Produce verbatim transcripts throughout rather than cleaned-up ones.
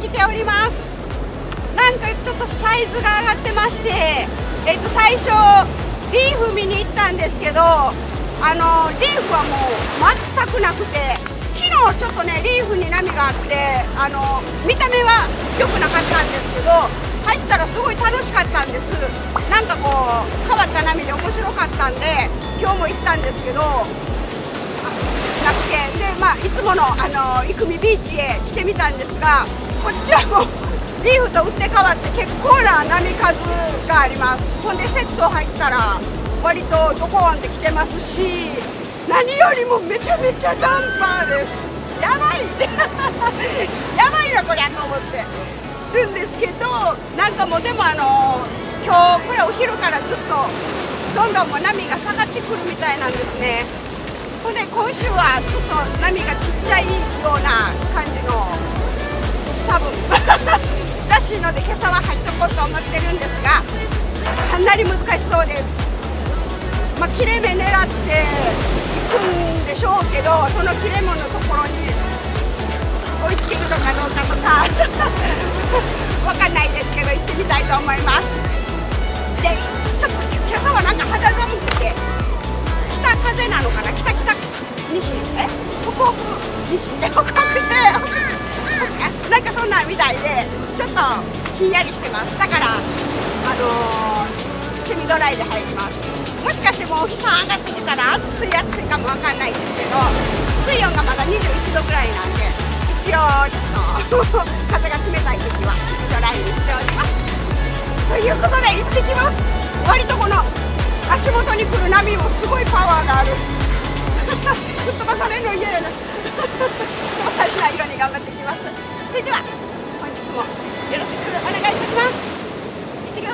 きております。なんかちょっとサイズが上がってまして、えっと最初リーフ見に行ったんですけど、あのリーフはもう全くなくて、昨日ちょっとねリーフに波があって、あの見た目は良くなかったんですけど、入ったらすごい楽しかったんです。なんかこう変わった波で面白かったんで、今日も行ったんですけどなくて、でまあいつものあの生見ビーチへ来てみたんですが、こっちはもうリーフと打って変わって結構な波数があります。ほんでセット入ったら割とドコーンってきてますし、何よりもめちゃめちゃダンパーです。やばいやばいなこりゃと思ってるんですけど、なんかもうでもあの今日これお昼からずっとどんどんもう波が下がってくるみたいなんですね。ほんで今週はちょっと波がちっちゃいような感じの多分らしいので、今朝は入っとこうと思ってるんですが、かなり難しそうです。まあ、切れ目狙っていくんでしょうけど、その切れ目のところに追いつけるのかどうかとかわかんないですけど、行ってみたいと思います。でちょっと今朝はなんか肌寒くて、北風なのかな、北北西え北北西え北北西なんかそんなんみたいで、ちょっとひんやりしてます。だからあのー、セミドライで入ります。もしかしてもうお日さん上がってきたら暑い暑いかもわかんないですけど、水温がまだにじゅういちどぐらいなんで、一応ちょっと風が冷たい時はセミドライにしております。ということで行ってきます。割とこの足元に来る波もすごいパワーがある吹っ飛ばされるの嫌やな飛ばされないように頑張ってきます。それでは本日もよろしくお願いいたします。行ってきます。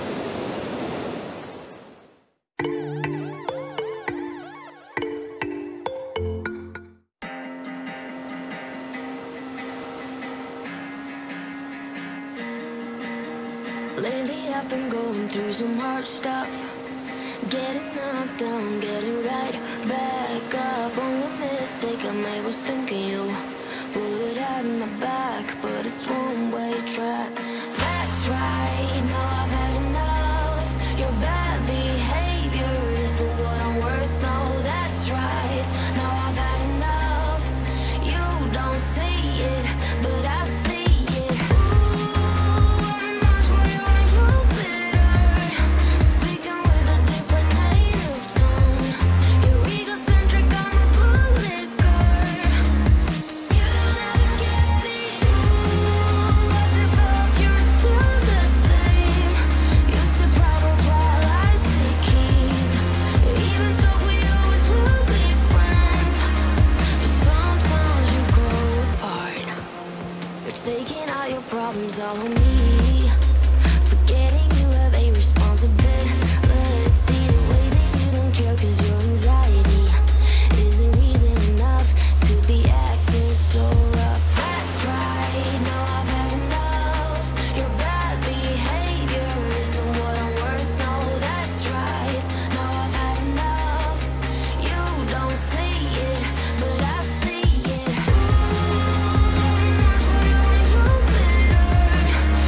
Lately I've been going through some hard stuff, getting knocked down, getting right back up. Only mistake I made was thinking you would have my back, but it's one-way track. That's right, now I've had enough. Your bad behavior isn't what I'm worth, no, that's right. Now I've had enough. You don't see it, but I see it. Ooh, I'm not where you're bitter, speaking with a different native tongue. You're egocentric, I'm a bootlicker. You don't ever get me. Ooh, I develop, you're still the same. You see problems while I see keys. Even though we always will be friends, but sometimes you grow apart. You're taking all your problems all on me, forgetting you have a responsibility. The way that you don't care, cause your anxiety isn't reason enough to be acting so rough. That's right, now I've had enough. Your bad behavior isn't what I'm worth, no, that's right. Now I've had enough. You don't see it, but I see it. Ooh, I'm not where you're bitter,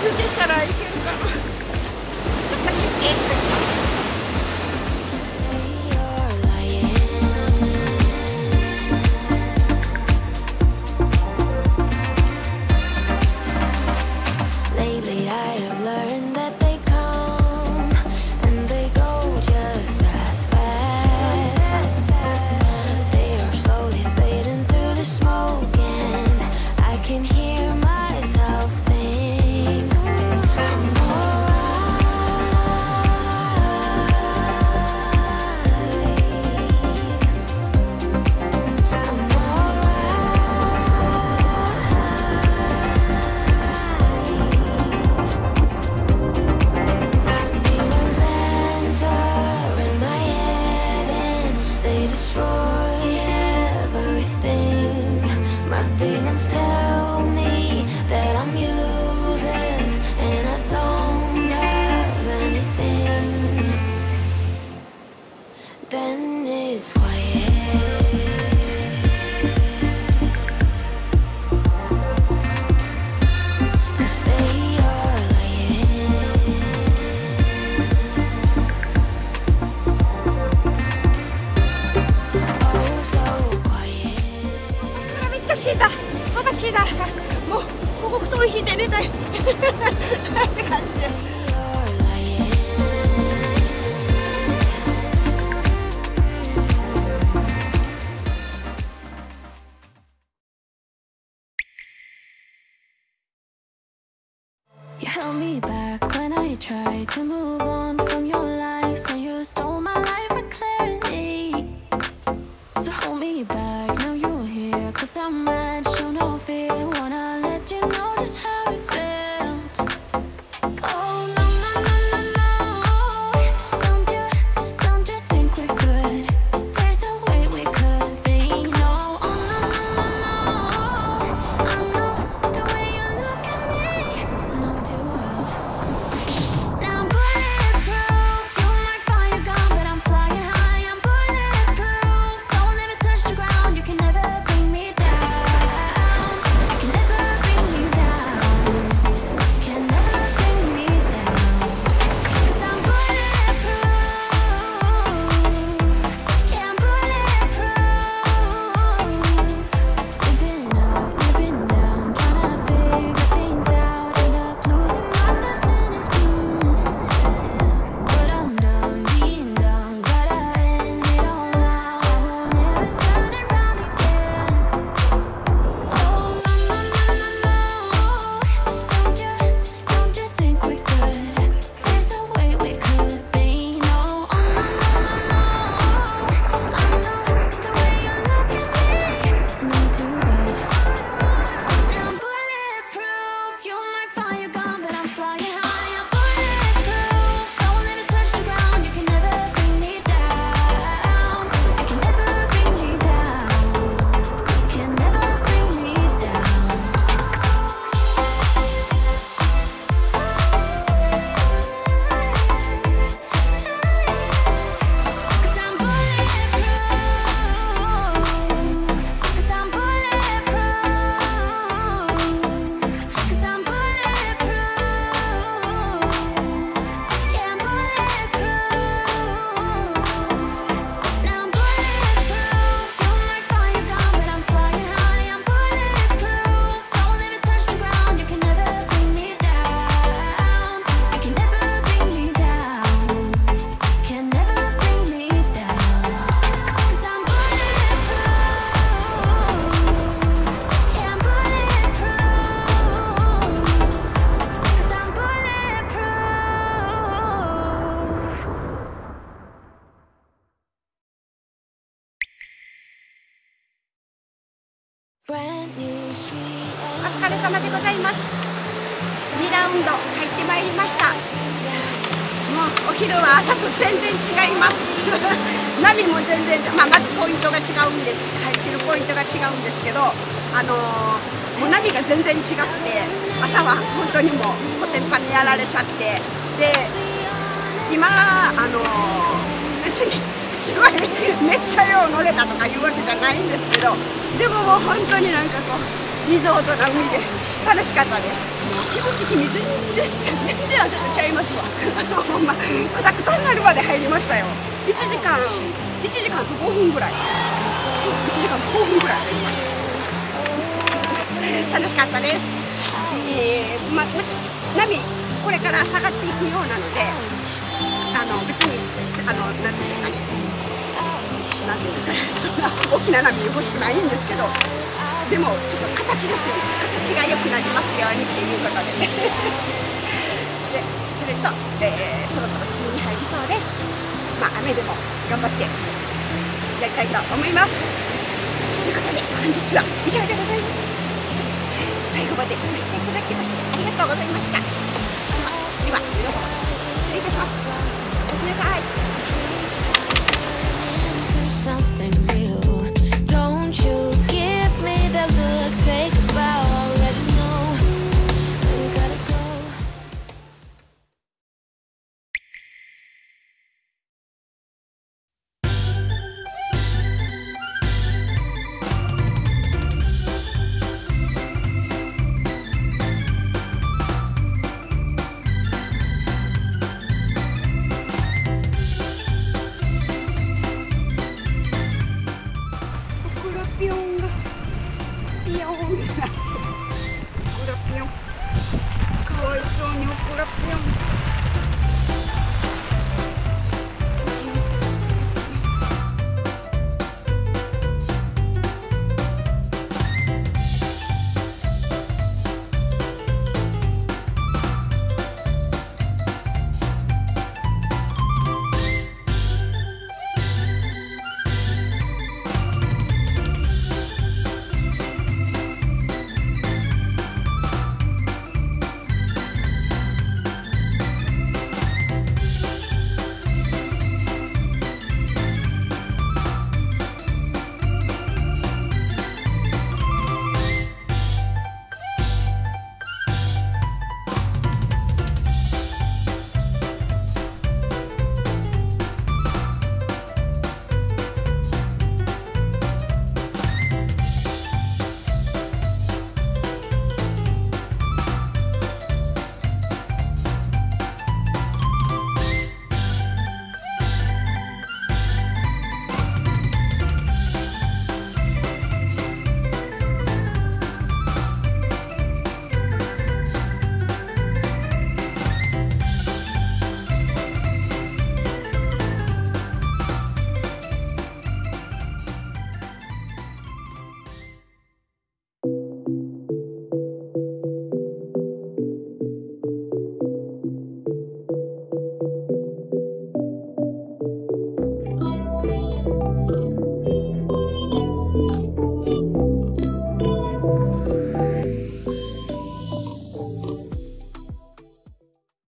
転したらいけるかな。ちょっと休憩してみます。もうここ布団引いて寝たいって感じです。 You held me back when I tried to move on from your life, so you stole my life with clarity. So hold me back, now you're here, 'cause I'm mad, show no fear. Wanna let you know just how it felt. Oh no, no, no, no, no. Don't you, don't you think we're good? There's no way we could be. No, oh no, no, no, no. I know the way you look at me, I know it too well. Now I'm bulletproof, you might find you're gone, but I'm flying high. I'm bulletproof, don't let me touch the ground. You can never bring me down. You can never bring me down. Can never bring me down. 'Cause I'm bulletproof. Yeah, I'm bulletproof. We've been up, we've been down, trying to figure things out. End up losing myself in this dream. But I'm done being down, gotta end it all now. I won't ever turn it round again. Oh no, no, no, no, no. Don't you, don't you think we're good? There's no way we could be. No, oh no, no, no, no. I know the way you look at me, I know it too well. Now I'm bulletproof, you might find you're gone, but I'm flying high. I'm bulletproof, don't let me touch the ground. You can never bring me down. You can never bring me down. Can never bring me down. 'Cause I'm bulletproof. 'Cause I'm bulletproof. 'Cause I'm bulletproof. Yeah, I'm bulletproof. Now I'm bulletproof, you might find you're gone, but I'm flying high. I'm bulletproof, don't let me touch the ground. You can never bring me down. You can never bring me down. Can never bring me down. 'Cause I'm bulletproof. Yeah, I'm bulletproof. 'Cause I'm bulletproof. Brand new street お疲れ様でございます。にラウンド入ってまいりました。もうお昼は朝と全然違います波も全然、まあ、まずポイントが違うんです、入ってるポイントが違うんですけど、あのー、もう波が全然違くて、朝は本当にもうコテンパンにやられちゃって、で今あのー、別にすごいめっちゃよう乗れたとかいうわけじゃないんですけど、でももう本当になんかこうリゾートな海で楽しかったです。 気分的に全然全然汗とちゃいますわ。あのほんまくたくたになるまで入りましたよ。いちじかんいちじかんとごふんぐらいいちじかんとごふんぐらい入りました。楽しかったです。えー、ま波これから下がっていくようなので、あの別にあのなんていうんですかね、なんていうんですかね、そんな大きな波欲しくないんですけど、でもちょっと形ですよね。形が良くなりますようにっていうことでね。でそれと、えー、そろそろ梅雨に入りそうです。まあ雨でも頑張ってやりたいと思います。ということで本日は以上でございます。最後までご視聴いただきましてありがとうございました。ではでは皆様失礼いたします。おやすみなさい。 Something real. Don't you give me that look, take a bow, already know where you gotta go. ピヨンがピヨンになって、オクラピヨンかわいそうにオクラピヨン。